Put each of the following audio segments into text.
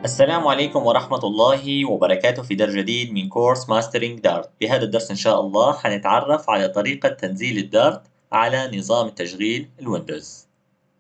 السلام عليكم ورحمة الله وبركاته في درس جديد من كورس ماسترينج دارت. بهذا الدرس إن شاء الله حنتعرف على طريقة تنزيل الدارت على نظام تشغيل الويندوز.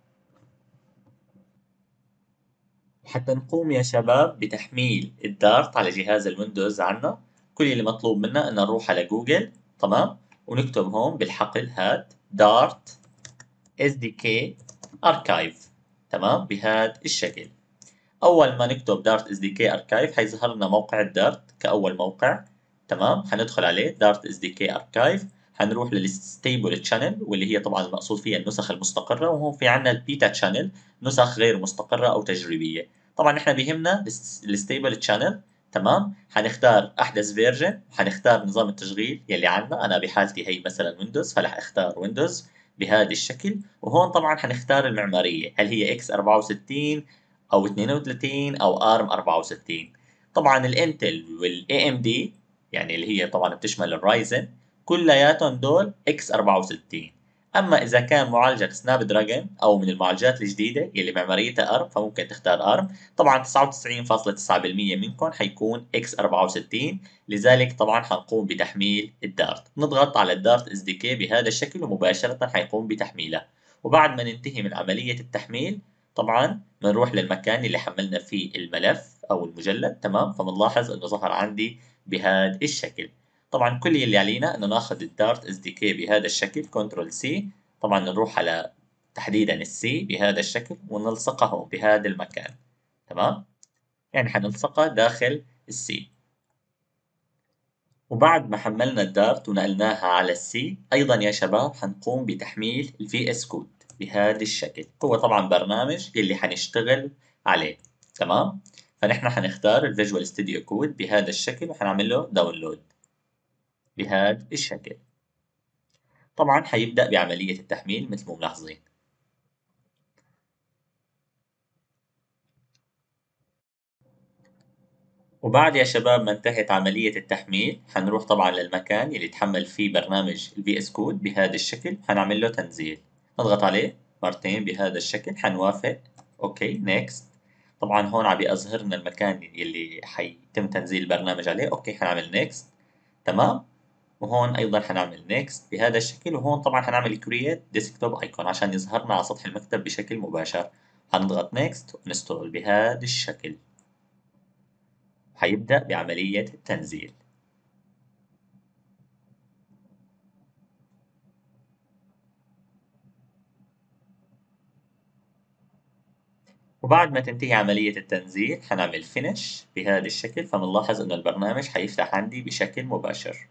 حتى نقوم يا شباب بتحميل الدارت على جهاز الويندوز عنا، كل اللي مطلوب منا إن نروح على جوجل، تمام، ونكتب هون بالحقل هاد دارت SDK Archive، تمام، بهذا الشكل. اول ما نكتب دارت اس دي كي اركايف حيظهر لنا موقع الدارت كاول موقع، تمام. حندخل عليه دارت اس دي كي اركايف، حنروح للستيبل تشانل واللي هي طبعا المقصود فيها النسخ المستقره، وهون في عندنا البيتا تشانل، نسخ غير مستقره او تجريبيه. طبعا احنا بيهمنا الستيبل تشانل، تمام. حنختار احدث فيرجن، حنختار نظام التشغيل يلي عندنا، انا بحالتي هي مثلا ويندوز فرح اختار ويندوز بهذا الشكل. وهون طبعا حنختار المعماريه، هل هي اكس 64 او 32 او ارم 64. طبعا الانتل والاي ام دي يعني اللي هي طبعا بتشمل الرايزن كلياتهم دول اكس 64. اما اذا كان معالجك سناب دراجون او من المعالجات الجديده اللي معماريتها ارم فممكن تختار ارم. طبعا 99.9% منكم حيكون اكس 64، لذلك طبعا حنقوم بتحميل الدارت، نضغط على الدارت اس دي كي بهذا الشكل ومباشره حيقوم بتحميلها. وبعد ما ننتهي من عمليه التحميل طبعا بنروح للمكان اللي حملنا فيه الملف او المجلد، تمام. فبنلاحظ انه ظهر عندي بهذا الشكل. طبعا كل اللي علينا انه ناخذ الدارت اس دي كي بهذا الشكل، كنترول سي، طبعا نروح على تحديدا السي بهذا الشكل ونلصقه بهذا المكان، تمام. يعني حنلصقه داخل السي. وبعد ما حملنا الدارت ونقلناها على السي ايضا يا شباب حنقوم بتحميل الفي اس كود بهذا الشكل، هو طبعا برنامج اللي حنشتغل عليه، تمام. فنحن حنختار الفيجوال ستوديو كود بهذا الشكل وحنعمل له داونلود بهذا الشكل. طبعا حيبدأ بعملية التحميل مثل ما ملاحظين. وبعد يا شباب ما انتهت عملية التحميل حنروح طبعا للمكان اللي تحمل فيه برنامج الفي اس كود بهذا الشكل، حنعمل له تنزيل، نضغط عليه مرتين بهذا الشكل، حنوافق، اوكي نيكست. طبعا هون عم بيظهر لنا المكان اللي حيتم تنزيل البرنامج عليه، اوكي حنعمل نيكست، تمام. وهون ايضا حنعمل نيكست بهذا الشكل، وهون طبعا حنعمل كرييت ديسكتوب ايكون عشان يظهرنا على سطح المكتب بشكل مباشر. حنضغط نيكست ونستول بهذا الشكل، حيبدأ بعملية التنزيل. وبعد ما تنتهي عملية التنزيل حنعمل فينيش بهذا الشكل، فبنلاحظ إنه البرنامج حيفتح عندي بشكل مباشر،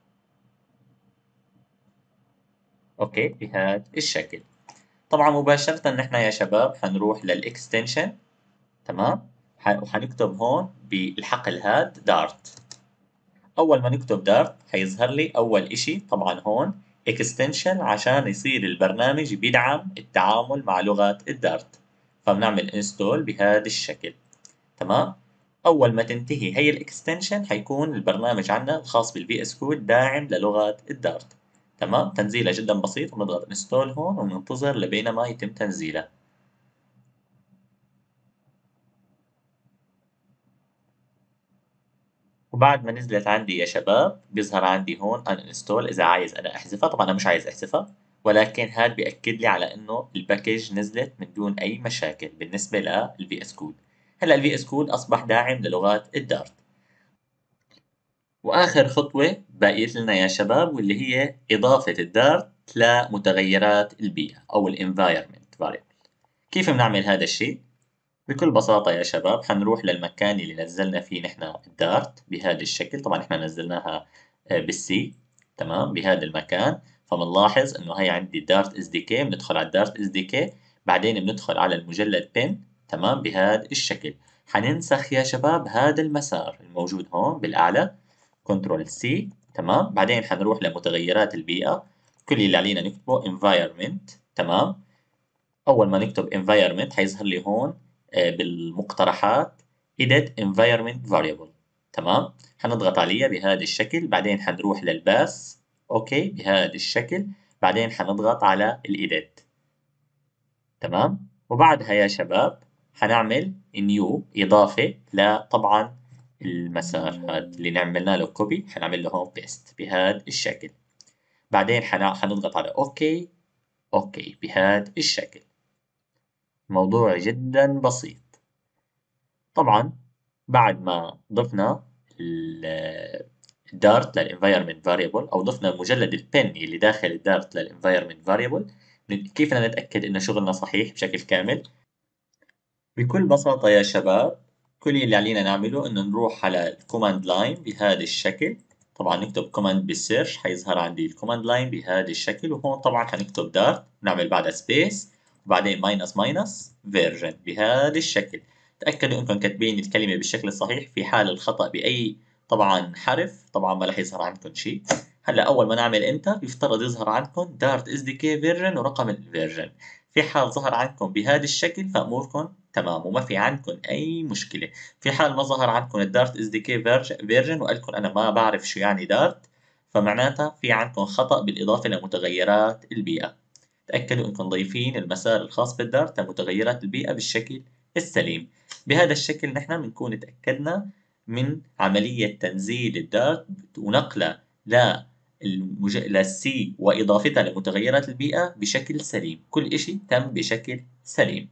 أوكي بهذا الشكل. طبعا مباشرة نحن يا شباب حنروح للإكستنشن، تمام. وحنكتب هون بالحقل هاد دارت. أول ما نكتب دارت حيظهر لي أول إشي طبعا هون إكستنشن عشان يصير البرنامج بيدعم التعامل مع لغة الدارت، فبنعمل انستول بهذا الشكل، تمام. اول ما تنتهي هي الاكستنشن حيكون البرنامج عندنا الخاص بالفي اس كود داعم للغة الدارت، تمام. تنزيله جدا بسيط، بنضغط انستول هون وننتظر لبينما يتم تنزيله. وبعد ما نزلت عندي يا شباب بيظهر عندي هون ان انستول اذا عايز انا احذفها، طبعا انا مش عايز احذفها، ولكن هذا بياكد لي على انه الباكج نزلت من دون اي مشاكل بالنسبه للفي اس كود. هلا الفي اس كود اصبح داعم للغات الدارت. وآخر خطوة باقيت لنا يا شباب واللي هي إضافة الدارت لمتغيرات البيئة أو ال environment variable. كيف بنعمل هذا الشيء؟ بكل بساطة يا شباب حنروح للمكان اللي نزلنا فيه نحن الدارت بهذا الشكل، طبعا احنا نزلناها بالسي، تمام، بهذا المكان. فبنلاحظ انه هي عندي دارت اس دي كي، بندخل على الدارت اس دي كي، بعدين بندخل على المجلد بن، تمام، بهذا الشكل. حننسخ يا شباب هذا المسار الموجود هون بالاعلى، كنترول سي، تمام. بعدين حنروح لمتغيرات البيئة، كل اللي علينا نكتبه environment، تمام. أول ما نكتب environment حيظهر لي هون بالمقترحات edit environment variable، تمام. حنضغط عليها بهذا الشكل، بعدين حنروح للباس، أوكي بهذا الشكل، بعدين حنضغط على الإيديت، تمام. وبعدها يا شباب حنعمل نيو إضافة لطبعا المسار هذا اللي عملنا له كوبي، حنعمل له هون بيست بهذا الشكل. بعدين حنضغط على أوكي. أوكي بهذا الشكل. موضوع جدا بسيط. طبعا بعد ما ضفنا الدارت للانفايرمنت فاريبل او ضفنا مجلد البن اللي داخل الدارت للانفايرمنت فاريبل، كيف بدنا نتاكد انه شغلنا صحيح بشكل كامل؟ بكل بساطه يا شباب، كل اللي علينا نعمله انه نروح على الكوماند لاين بهذا الشكل. طبعا نكتب كوماند بالسيرش حيظهر عندي الكوماند لاين بهذا الشكل، وهون طبعا حنكتب دارت نعمل بعدها سبيس وبعدين ماينس ماينس فيرجن بهذا الشكل. تأكدوا انكم كاتبين الكلمة بالشكل الصحيح. في حال الخطأ بأي طبعا حرف طبعا ما راح يظهر عندكم شيء. هلا اول ما نعمل انتر يفترض يظهر عندكم دارت اس دي كي فيرجن ورقم الفيرجن. في حال ظهر عندكم بهذا الشكل فاموركم تمام وما في عندكم اي مشكله. في حال ما ظهر عندكم الدارت اس دي كي فيرجن وقال لكم انا ما بعرف شو يعني دارت، فمعناتها في عندكم خطأ بالاضافه لمتغيرات البيئه. تأكدوا انكم ضايفين المسار الخاص بالدارت لمتغيرات البيئه بالشكل السليم. بهذا الشكل نحن بنكون تأكدنا من عمليه تنزيل الدارت ونقله للسي وإضافتها لمتغيرات البيئة بشكل سليم. كل إشي تم بشكل سليم.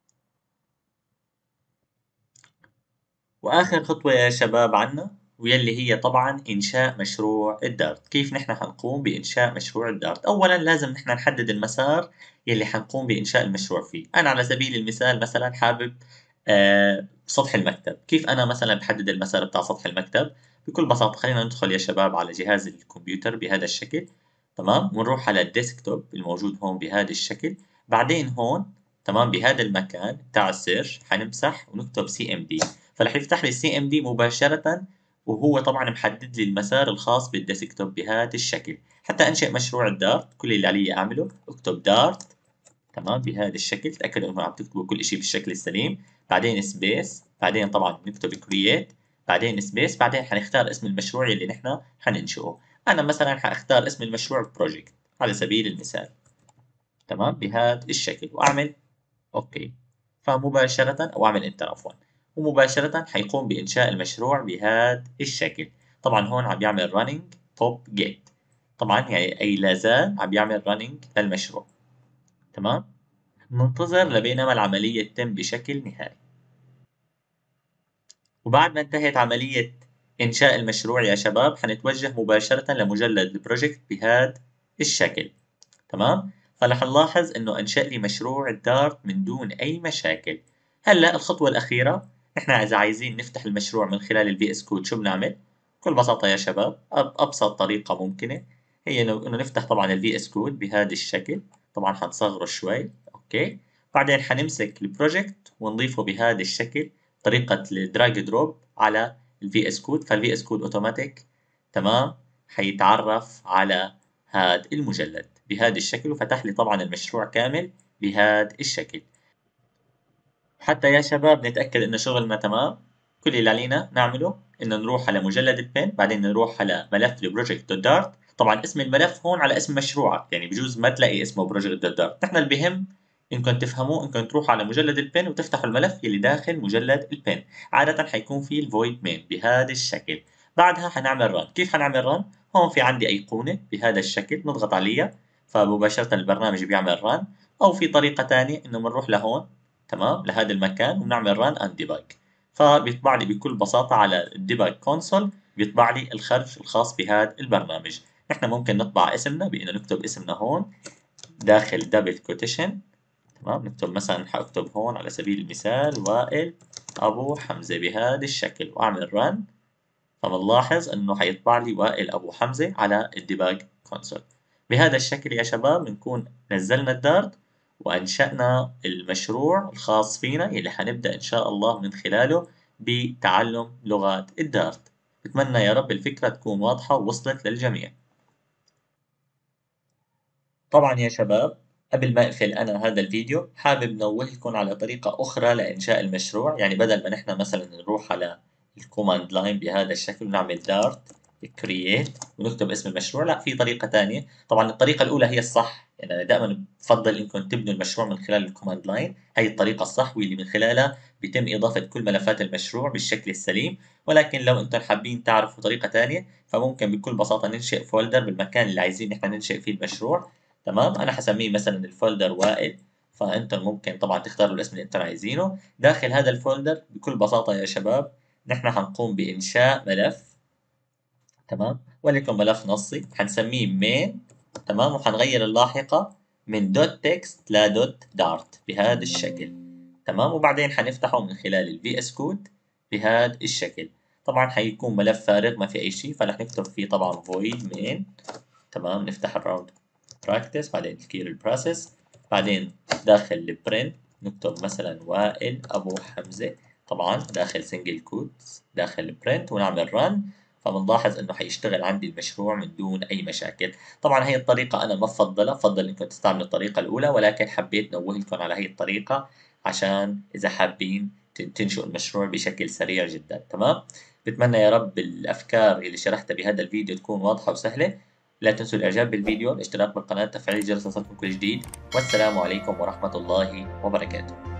وآخر خطوة يا شباب عنا واللي هي طبعا إنشاء مشروع الدارت. كيف نحن حنقوم بإنشاء مشروع الدارت؟ أولا لازم نحن نحدد المسار يلي حنقوم بإنشاء المشروع فيه. أنا على سبيل المثال مثلا حابب سطح المكتب. كيف أنا مثلا بحدد المسار بتاع سطح المكتب؟ بكل بساطة خلينا ندخل يا شباب على جهاز الكمبيوتر بهذا الشكل. تمام، ونروح على الديسكتوب الموجود هون بهذا الشكل. بعدين هون تمام بهذا المكان بتاع السيرش حنمسح ونكتب سي ام دي، فرح يفتح لي السي ام دي مباشرة. وهو طبعا محدد لي المسار الخاص بالديسكتوب بهذا الشكل. حتى انشئ مشروع الدارت كل اللي علي اعمله اكتب دارت تمام بهذا الشكل. تاكدوا انكم عم تكتبوا كل شيء بالشكل السليم. بعدين سبيس، بعدين طبعا نكتب كرييت، بعدين سبيس، بعدين حنختار اسم المشروع اللي نحن حننشئه. انا مثلا حاختار اسم المشروع بروجكت على سبيل المثال. تمام بهذا الشكل واعمل اوكي. فمباشرة او اعمل انتر عفوا. ومباشرة حيقوم بانشاء المشروع بهذا الشكل. طبعا هون عم يعمل running top get. طبعا يعني اي لا زال عم يعمل running للمشروع. تمام، ننتظر لبينما العملية تتم بشكل نهائي. وبعد ما انتهت عملية إنشاء المشروع يا شباب حنتوجه مباشرة لمجلد البروجكت بهذا الشكل. تمام، فرح نلاحظ إنه أنشأ لي مشروع الدارت من دون أي مشاكل. هلا الخطوة الأخيرة، إحنا إذا عايزين نفتح المشروع من خلال الفي اس كود شو بنعمل؟ بكل بساطة يا شباب أبسط طريقة ممكنة هي إنه نفتح طبعا الفي اس كود بهذا الشكل. طبعا حنصغره شوي، أوكي. بعدين حنمسك البروجكت ونضيفه بهذا الشكل طريقة الدراج دروب على الفي اس كود. فالفي اس كود اوتوماتيك تمام حيتعرف على هذا المجلد بهذا الشكل وفتح لي طبعا المشروع كامل بهذا الشكل. حتى يا شباب نتأكد إن شغلنا تمام، كل اللي علينا نعمله إنه نروح على مجلد البن، بعدين نروح على ملف البروجكت دوت دارت. طبعا اسم الملف هون على اسم مشروعك، يعني بجوز ما تلاقي اسمه بروجكت دوت دارت. نحن اللي بهم إنكم تفهموا إنكم تروحوا على مجلد البن وتفتحوا الملف اللي داخل مجلد البن. عادة حيكون فيه الفويد مين بهذا الشكل. بعدها حنعمل رن. كيف حنعمل رن؟ هون في عندي أيقونة بهذا الشكل نضغط عليها فمباشرة البرنامج بيعمل رن. أو في طريقة تانية إنه بنروح لهون تمام لهذا المكان ونعمل ران اند ديباج. فبيطبع لي بكل بساطة على الديباج كونسول بيطبع لي الخرج الخاص بهذا البرنامج. نحن ممكن نطبع اسمنا بأنه نكتب اسمنا هون داخل دبل كوتيشن. تمام، نكتب مثلا حاكتب هون على سبيل المثال وائل أبو حمزة بهذا الشكل وأعمل ران. فبنلاحظ انه حيطبع لي وائل ابو حمزة على الديباج كونسول. بهذا الشكل يا شباب بنكون نزلنا الدارت وانشأنا المشروع الخاص فينا اللي حنبدأ ان شاء الله من خلاله بتعلم لغات الدارت. بتمنى يا رب الفكرة تكون واضحة ووصلت للجميع. طبعا يا شباب قبل ما اقفل انا هذا الفيديو حابب نوهكم على طريقة اخرى لانشاء المشروع. يعني بدل ما نحن مثلا نروح على الكوماند لاين بهذا الشكل ونعمل دارت create ونكتب اسم المشروع. لا، في طريقة تانية. طبعا الطريقة الأولى هي الصح، يعني أنا دائما بفضل إنكم تبنوا المشروع من خلال الكوماند لاين، هي الطريقة الصح واللي من خلالها بيتم إضافة كل ملفات المشروع بالشكل السليم. ولكن لو أنتم حابين تعرفوا طريقة تانية فممكن بكل بساطة ننشئ فولدر بالمكان اللي عايزين إحنا ننشئ فيه المشروع. تمام، أنا حسميه مثلا الفولدر وائل، فأنتم ممكن طبعا تختاروا الاسم اللي أنتم عايزينه. داخل هذا الفولدر بكل بساطة يا شباب نحن حنقوم بإنشاء ملف، تمام، وليكن ملف نصي حنسميه main. تمام، وحنغير اللاحقة من دوت تكست لدوت دارت بهذا الشكل. تمام، وبعدين حنفتحه من خلال الفي اس كود بهذا الشكل. طبعا حيكون ملف فارغ ما في أي شيء، فنحن نكتب فيه طبعا void main. تمام، نفتح الراوند براكتس، بعدين تكير البروسيس، بعدين داخل البرنت نكتب مثلا وائل أبو حمزة، طبعا داخل سنجل كوتس داخل البرنت، ونعمل رن. فبنلاحظ انه حيشتغل عندي المشروع من دون اي مشاكل. طبعا هي الطريقة انا ما بفضلها، بفضل انكم تستعملوا الطريقة الاولى، ولكن حبيت نوه لكم على هي الطريقة عشان اذا حابين تنشئوا المشروع بشكل سريع جدا. تمام، بتمنى يا رب الافكار اللي شرحتها بهذا الفيديو تكون واضحة وسهلة. لا تنسوا الإعجاب بالفيديو، الاشتراك بالقناة، تفعيل جرس لكل جديد، والسلام عليكم ورحمة الله وبركاته.